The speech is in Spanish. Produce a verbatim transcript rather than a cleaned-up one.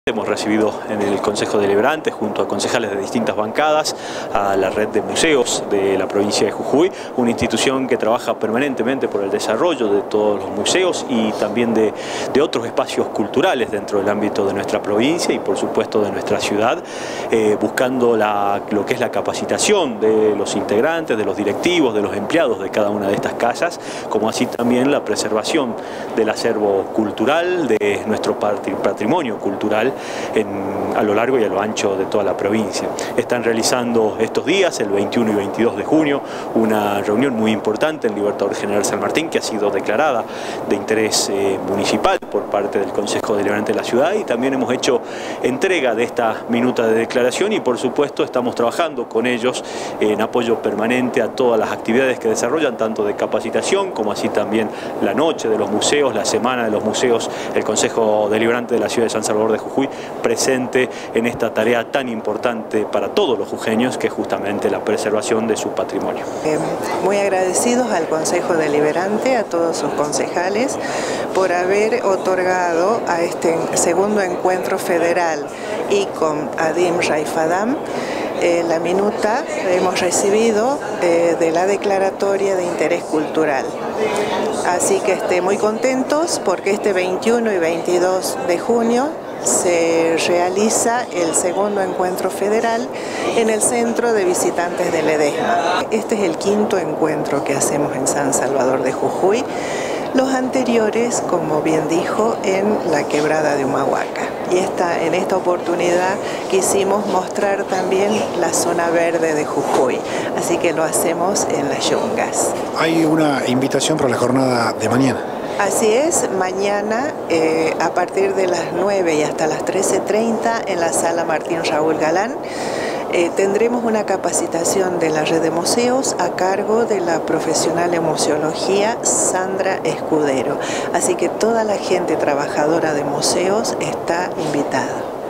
Hemos recibido en el Consejo Deliberante, junto a concejales de distintas bancadas, a la red de museos de la provincia de Jujuy, una institución que trabaja permanentemente por el desarrollo de todos los museos y también de, de otros espacios culturales dentro del ámbito de nuestra provincia y por supuesto de nuestra ciudad, eh, buscando la, lo que es la capacitación de los integrantes, de los directivos, de los empleados de cada una de estas casas, como así también la preservación del acervo cultural, de nuestro patrimonio cultural, En, a lo largo y a lo ancho de toda la provincia. Están realizando estos días, el veintiuno y veintidós de junio, una reunión muy importante en Libertador General San Martín, que ha sido declarada de interés eh, municipal por parte del Consejo Deliberante de la ciudad, y también hemos hecho entrega de esta minuta de declaración y por supuesto estamos trabajando con ellos en apoyo permanente a todas las actividades que desarrollan, tanto de capacitación como así también la noche de los museos, la semana de los museos, el Consejo Deliberante de la ciudad de San Salvador de Jujuy presente en esta tarea tan importante para todos los jujeños, que es justamente la preservación de su patrimonio. Eh, muy agradecidos al Consejo Deliberante, a todos sus concejales, por haber otorgado a este segundo encuentro federal I C O M ADIM RAIFADAM eh, la minuta que hemos recibido eh, de la declaratoria de interés cultural. Así que esté muy contentos porque este veintiuno y veintidós de junio se realiza el segundo encuentro federal en el Centro de Visitantes de Ledesma. Este es el quinto encuentro que hacemos en San Salvador de Jujuy. Los anteriores, como bien dijo, en la Quebrada de Humahuaca. Y esta, en esta oportunidad quisimos mostrar también la zona verde de Jujuy, así que lo hacemos en las Yungas. Hay una invitación para la jornada de mañana. Así es, mañana eh, a partir de las nueve y hasta las trece treinta en la Sala Martín Raúl Galán eh, tendremos una capacitación de la red de museos a cargo de la profesional en museología Sandra Escudero. Así que toda la gente trabajadora de museos está invitada.